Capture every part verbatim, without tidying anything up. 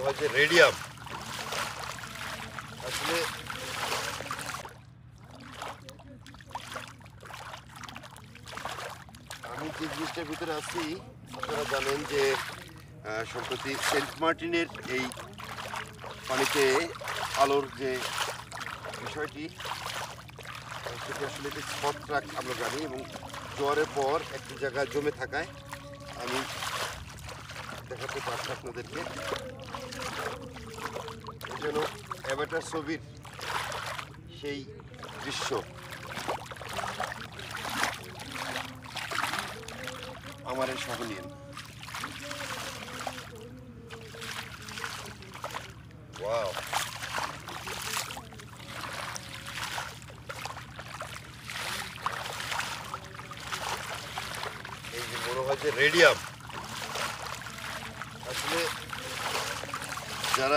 হয় যে রেডিয়াম। আসলে আমি যে জিনিসটার ভিতরে আছি, আপনারা জানেন যে সম্প্রতি সেন্ট মার্টিনের এই পানিতে আলোর যে বিষয়টি, সেটা আসলে একটি ছত্রাক আমরা জানি, এবং জোয়ারের পর একটি জায়গায় জমে থাকায় আমি দেখাতে পারছি আপনাদেরকে। এই জন্য অ্যাভাটার ছবির সেই দৃশ্য আমার এই সহনীয়। ওয়াও, এই যে মনে হয় যে রেডিয়াম। আসলে যারা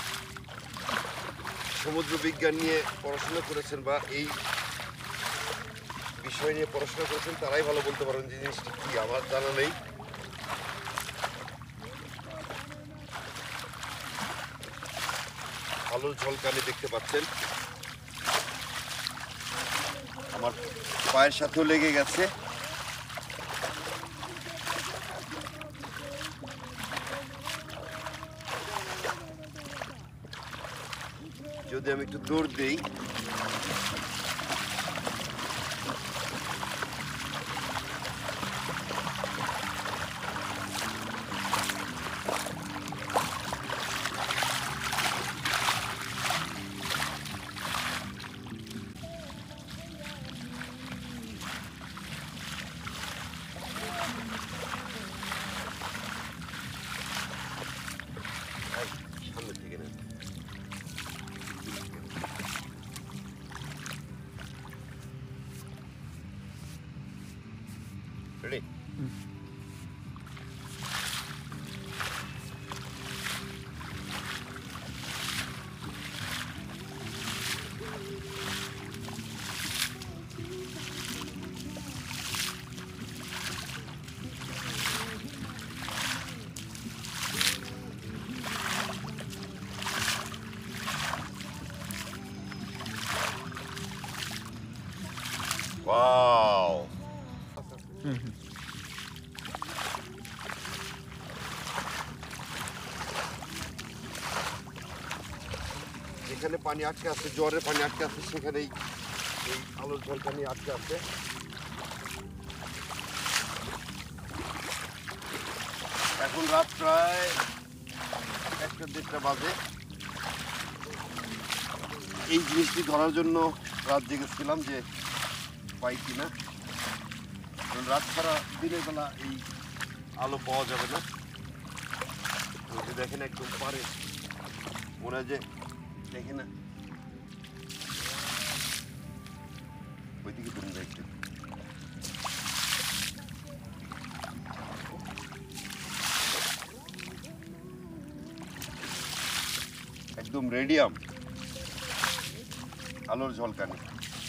সমুদ্র বিজ্ঞান নিয়ে পড়াশোনা করেছেন বা এই বিষয় নিয়ে পড়াশোনা করেছেন তারাই ভালো বলতে পারেন যে জিনিসটা কি, আমার জানা নেই। আলোর ঝলকানি দেখতে পাচ্ছেন, আমার পায়ের সাথেও লেগে গেছে। যদি আমি একটু দৌড় দিই, সামনে থেকে নেন। রেডি? ওয়াও, যেখানে পানি আটকে আছে, জ্বরের পানি আটকে আছে, সেখানেই এই আলোর ঝলকানি আটকে আছে। এখন রাত প্রায় একটা দেড়টা বাজে। এই জিনিসটি ধরার জন্য রাত জেগেছিলাম যে পাই কিনা, কারণ রাত ছাড়া দিনের বেলা এই আলো পাওয়া যাবে না। তো দেখেন একদম পারে মনে হয় যে, দেখে না ওইদিকে তুমি দেখতে একদম রেডিয়াম আলোর ঝলকানি।